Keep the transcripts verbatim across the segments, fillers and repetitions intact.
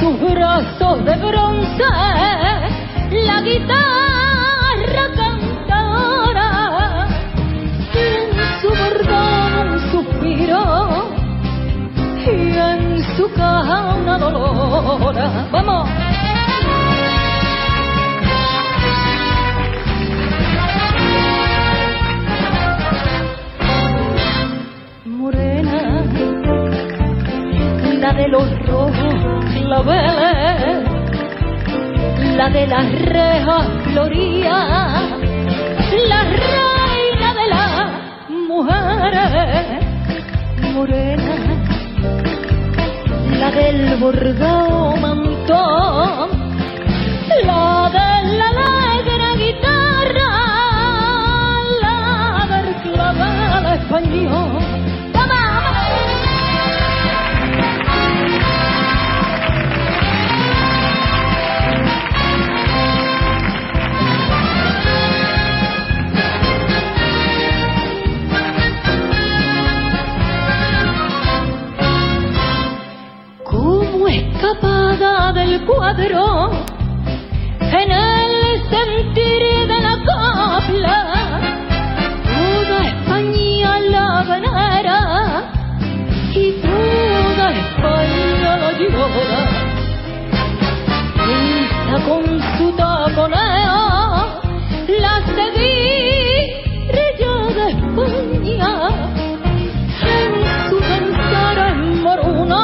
sus brazos de bronce, la guitarra cantadora, y en su bordón un suspiro, y en su caja una dolora. ¡Vamos! Morena, la de los rojos claveles, la de las rejas florías, la reina de las mujeres. Morena, la del bordado mantón, la de la alegre guitarra, la del clavel español. Escapada del cuadro, en el sentir de la copla, toda España la venera y toda España la llora. Esta con su taconeo, la seguirilla de España, en su pensar en moruna,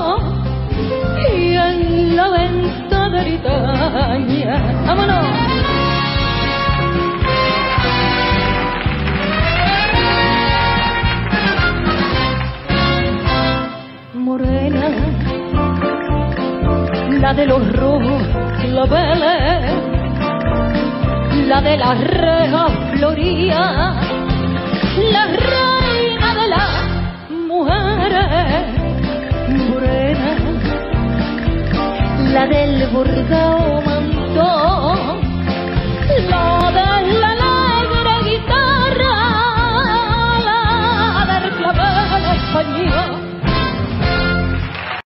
la venta de Bretaña. ¡Vámonos! Morena, la de los rojos claveles, la de las rejas florías, la reina de las mujeres. Morena, la del bordado mantón, la de la alegre guitarra, la del clavel español.